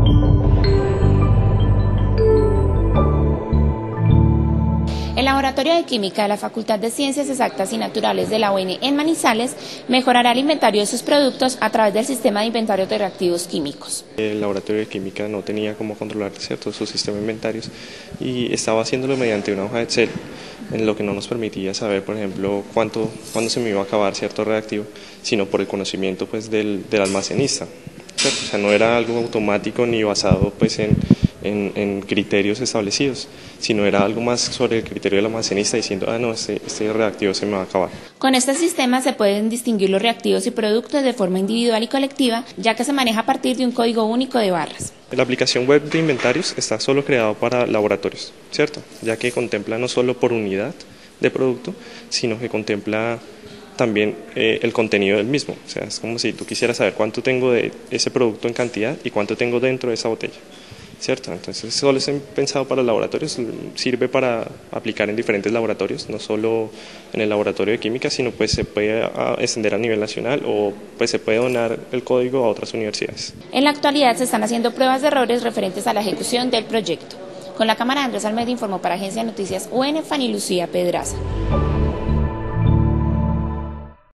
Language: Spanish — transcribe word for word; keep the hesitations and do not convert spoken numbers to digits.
El Laboratorio de Química de la Facultad de Ciencias Exactas y Naturales de la U N en Manizales mejorará el inventario de sus productos a través del sistema de inventario de reactivos químicos. El Laboratorio de Química no tenía cómo controlar, ¿cierto?, su sistema de inventarios y estaba haciéndolo mediante una hoja de Excel, en lo que no nos permitía saber, por ejemplo, cuánto, cuándo se me iba a acabar cierto reactivo, sino por el conocimiento pues, del, del almacenista, ¿cierto? O sea, no era algo automático ni basado pues, en, en, en criterios establecidos, sino era algo más sobre el criterio del almacenista diciendo, ah, no, este, este reactivo se me va a acabar. Con este sistema se pueden distinguir los reactivos y productos de forma individual y colectiva, ya que se maneja a partir de un código único de barras. La aplicación web de inventarios está solo creado para laboratorios, ¿cierto? Ya que contempla no solo por unidad de producto, sino que contempla también eh, el contenido del mismo. O sea, es como si tú quisieras saber cuánto tengo de ese producto en cantidad y cuánto tengo dentro de esa botella, ¿cierto? Entonces, solo es pensado para laboratorios, sirve para aplicar en diferentes laboratorios, no solo en el laboratorio de química, sino pues se puede a, extender a nivel nacional o pues se puede donar el código a otras universidades. En la actualidad se están haciendo pruebas de errores referentes a la ejecución del proyecto. Con la cámara, Andrés Almeida informó para Agencia de Noticias U N, Fanny Lucía Pedraza.